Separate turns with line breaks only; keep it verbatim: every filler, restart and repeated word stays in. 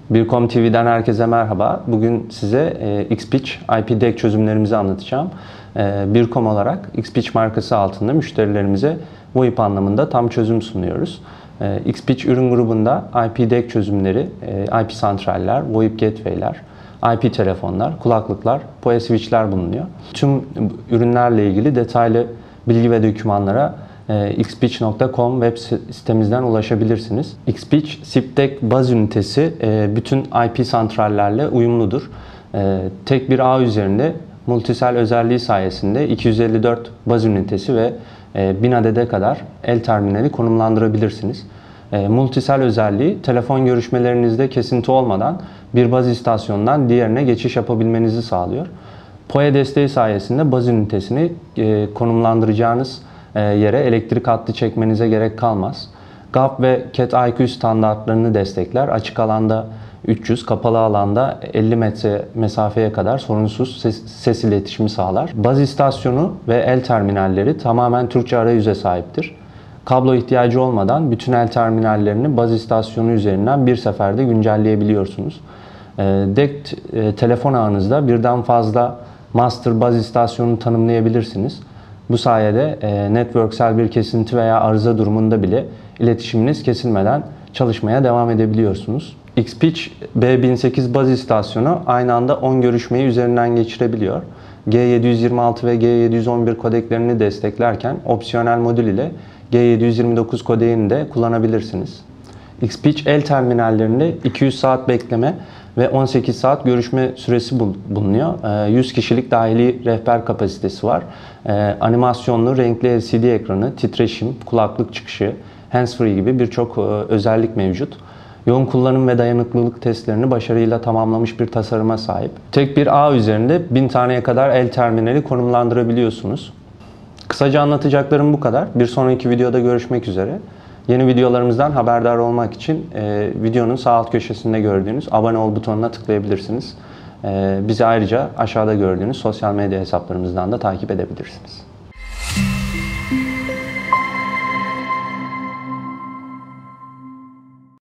Bircom T V'den herkese merhaba. Bugün size e, Xpitch I P D E C çözümlerimizi anlatacağım. E, Bircom olarak Xpitch markası altında müşterilerimize VoIP anlamında tam çözüm sunuyoruz. E, Xpitch ürün grubunda I P D E C çözümleri, e, I P santraller, VoIP gateway'ler, I P telefonlar, kulaklıklar, P O E switch'ler bulunuyor. Tüm ürünlerle ilgili detaylı bilgi ve dokümanlara xpitch nokta com web sitemizden ulaşabilirsiniz. Xpitch S I P D E C baz ünitesi bütün I P santrallerle uyumludur. Tek bir ağ üzerinde multisel özelliği sayesinde iki yüz elli dört baz ünitesi ve bin adede kadar el terminali konumlandırabilirsiniz. Multisel özelliği telefon görüşmelerinizde kesinti olmadan bir baz istasyonundan diğerine geçiş yapabilmenizi sağlıyor. P O E desteği sayesinde baz ünitesini konumlandıracağınız yere elektrik hattı çekmenize gerek kalmaz. G A P ve Cat I Q standartlarını destekler. Açık alanda üç yüz, kapalı alanda elli metre mesafeye kadar sorunsuz ses, ses iletişimi sağlar. Baz istasyonu ve el terminalleri tamamen Türkçe arayüze sahiptir. Kablo ihtiyacı olmadan bütün el terminallerini baz istasyonu üzerinden bir seferde güncelleyebiliyorsunuz. D E C telefon ağınızda birden fazla master baz istasyonu tanımlayabilirsiniz. Bu sayede networksel bir kesinti veya arıza durumunda bile iletişiminiz kesilmeden çalışmaya devam edebiliyorsunuz. Xpitch B bin sekiz baz istasyonu aynı anda on görüşmeyi üzerinden geçirebiliyor. G yedi yüz yirmi altı ve G yedi yüz on bir kodeklerini desteklerken opsiyonel modül ile G yedi yüz yirmi dokuz kodeğini de kullanabilirsiniz. Xpitch el terminallerinde iki yüz saat bekleme ve on sekiz saat görüşme süresi bulunuyor. yüz kişilik dahili rehber kapasitesi var. Animasyonlu renkli L C D ekranı, titreşim, kulaklık çıkışı, handsfree gibi birçok özellik mevcut. Yoğun kullanım ve dayanıklılık testlerini başarıyla tamamlamış bir tasarıma sahip. Tek bir ağ üzerinde bin taneye kadar el terminali konumlandırabiliyorsunuz. Kısaca anlatacaklarım bu kadar. Bir sonraki videoda görüşmek üzere. Yeni videolarımızdan haberdar olmak için e, videonun sağ alt köşesinde gördüğünüz abone ol butonuna tıklayabilirsiniz. E, bizi ayrıca aşağıda gördüğünüz sosyal medya hesaplarımızdan da takip edebilirsiniz.